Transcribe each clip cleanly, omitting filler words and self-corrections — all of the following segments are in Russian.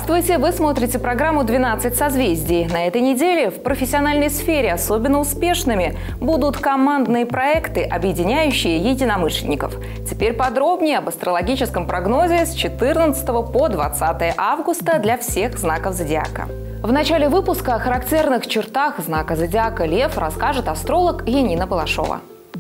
Здравствуйте! Вы смотрите программу «12 созвездий». На этой неделе в профессиональной сфере особенно успешными будут командные проекты, объединяющие единомышленников. Теперь подробнее об астрологическом прогнозе с 14 по 20 августа для всех знаков зодиака. В начале выпуска о характерных чертах знака зодиака Лев расскажет астролог Янина Балашова.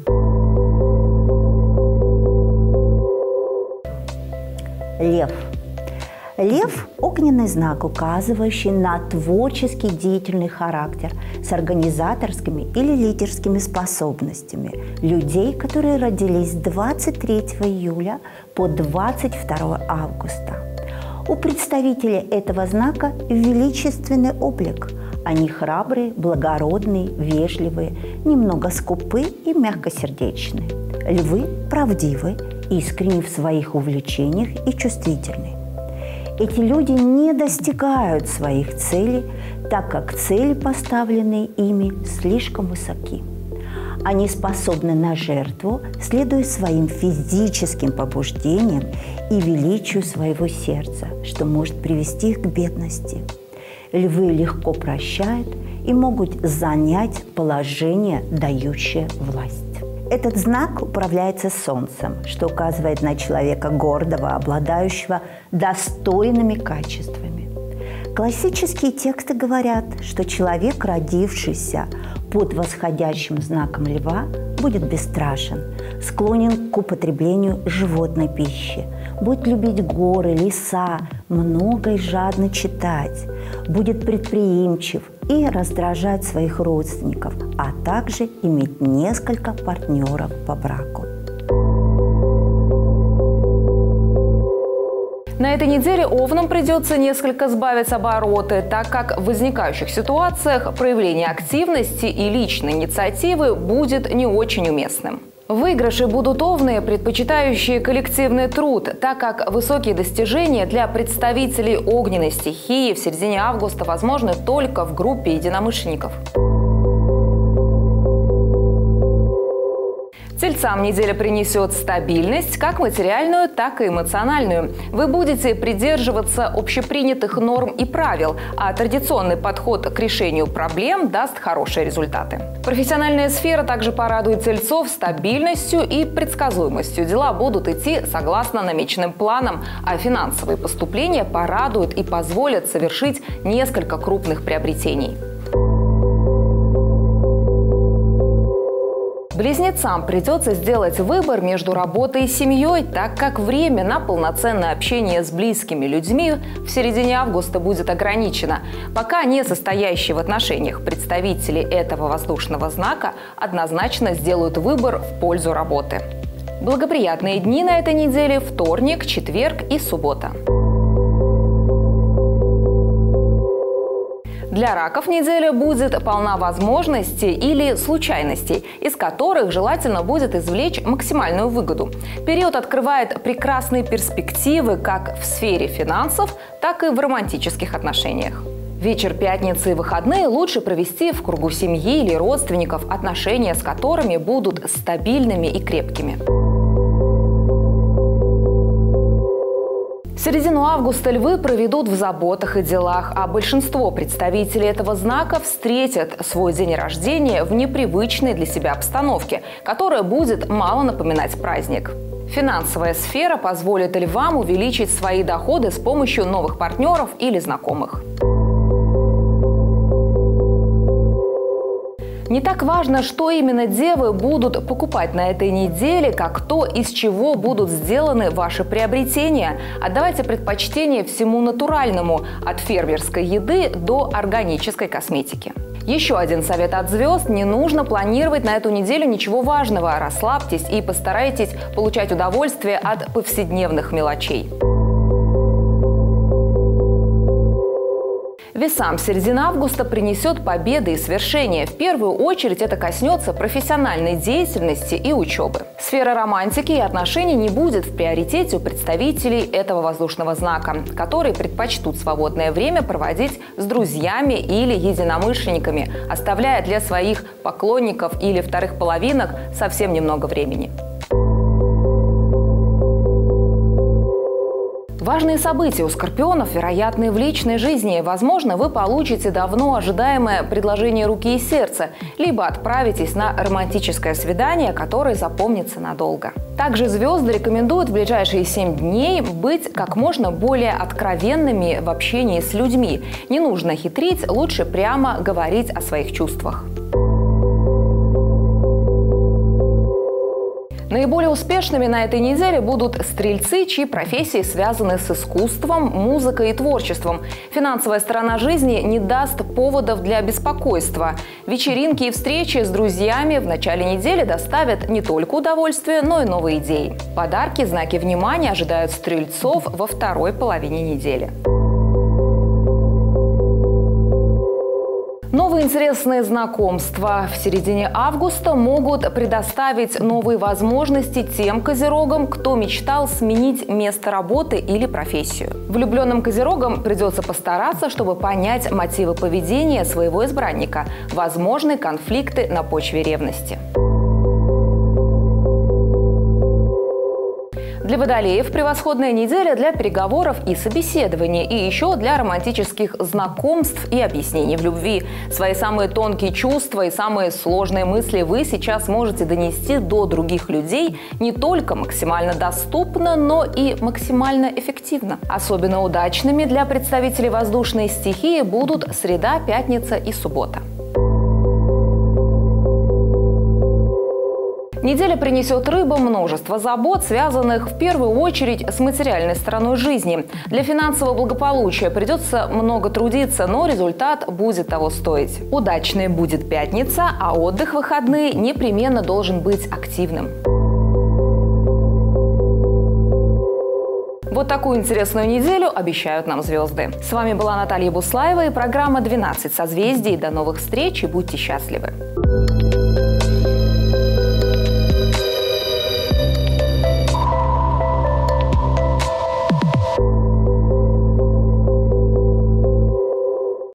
Лев. Лев – огненный знак, указывающий на творческий деятельный характер с организаторскими или лидерскими способностями людей, которые родились с 23 июля по 22 августа. У представителей этого знака величественный облик. Они храбрые, благородные, вежливые, немного скупы и мягкосердечные. Львы правдивы, искренни в своих увлечениях и чувствительны. Эти люди не достигают своих целей, так как цели, поставленные ими, слишком высоки. Они способны на жертву, следуя своим физическим побуждениям и величию своего сердца, что может привести их к бедности. Львы легко прощают и могут занять положение, дающее власть. Этот знак управляется Солнцем, что указывает на человека гордого, обладающего достойными качествами. Классические тексты говорят, что человек, родившийся под восходящим знаком Льва, будет бесстрашен, склонен к употреблению животной пищи, будет любить горы, леса, много и жадно читать, будет предприимчив и раздражать своих родственников, а также иметь несколько партнеров по браку. На этой неделе Овнам придется несколько сбавить обороты, так как в возникающих ситуациях проявление активности и личной инициативы будет не очень уместным. В выигрыше будут овны, предпочитающие коллективный труд, так как высокие достижения для представителей огненной стихии в середине августа возможны только в группе единомышленников. Тельцам неделя принесет стабильность, как материальную, так и эмоциональную. Вы будете придерживаться общепринятых норм и правил, а традиционный подход к решению проблем даст хорошие результаты. Профессиональная сфера также порадует тельцов стабильностью и предсказуемостью. Дела будут идти согласно намеченным планам, а финансовые поступления порадуют и позволят совершить несколько крупных приобретений. Близнецам придется сделать выбор между работой и семьей, так как время на полноценное общение с близкими людьми в середине августа будет ограничено. Пока не состоящие в отношениях представители этого воздушного знака однозначно сделают выбор в пользу работы. Благоприятные дни на этой неделе – вторник, четверг и суббота. Для раков неделя будет полна возможностей или случайностей, из которых желательно будет извлечь максимальную выгоду. Период открывает прекрасные перспективы как в сфере финансов, так и в романтических отношениях. Вечер пятницы и выходные лучше провести в кругу семьи или родственников, отношения с которыми будут стабильными и крепкими. Середину августа львы проведут в заботах и делах, а большинство представителей этого знака встретят свой день рождения в непривычной для себя обстановке, которая будет мало напоминать праздник. Финансовая сфера позволит львам увеличить свои доходы с помощью новых партнеров или знакомых. Не так важно, что именно девы будут покупать на этой неделе, как то, из чего будут сделаны ваши приобретения. Отдавайте предпочтение всему натуральному, от фермерской еды до органической косметики. Еще один совет от звезд – не нужно планировать на эту неделю ничего важного. Расслабьтесь и постарайтесь получать удовольствие от повседневных мелочей. Весам середина августа принесет победы и свершения. В первую очередь это коснется профессиональной деятельности и учебы. Сфера романтики и отношений не будет в приоритете у представителей этого воздушного знака, которые предпочтут свободное время проводить с друзьями или единомышленниками, оставляя для своих поклонников или вторых половинок совсем немного времени. Важные события у скорпионов, вероятны в личной жизни. Возможно, вы получите давно ожидаемое предложение руки и сердца, либо отправитесь на романтическое свидание, которое запомнится надолго. Также звезды рекомендуют в ближайшие 7 дней быть как можно более откровенными в общении с людьми. Не нужно хитрить, лучше прямо говорить о своих чувствах. Наиболее успешными на этой неделе будут стрельцы, чьи профессии связаны с искусством, музыкой и творчеством. Финансовая сторона жизни не даст поводов для беспокойства. Вечеринки и встречи с друзьями в начале недели доставят не только удовольствие, но и новые идеи. Подарки, знаки внимания ожидают стрельцов во второй половине недели. Новые интересные знакомства в середине августа могут предоставить новые возможности тем козерогам, кто мечтал сменить место работы или профессию. Влюбленным козерогам придется постараться, чтобы понять мотивы поведения своего избранника, возможны конфликты на почве ревности. Для водолеев превосходная неделя для переговоров и собеседований, и еще для романтических знакомств и объяснений в любви. Свои самые тонкие чувства и самые сложные мысли вы сейчас можете донести до других людей не только максимально доступно, но и максимально эффективно. Особенно удачными для представителей воздушной стихии будут среда, пятница и суббота. Неделя принесет рыбам множество забот, связанных в первую очередь с материальной стороной жизни. Для финансового благополучия придется много трудиться, но результат будет того стоить. Удачной будет пятница, а отдых в выходные непременно должен быть активным. Вот такую интересную неделю обещают нам звезды. С вами была Наталья Буслаева и программа «12 созвездий». До новых встреч и будьте счастливы!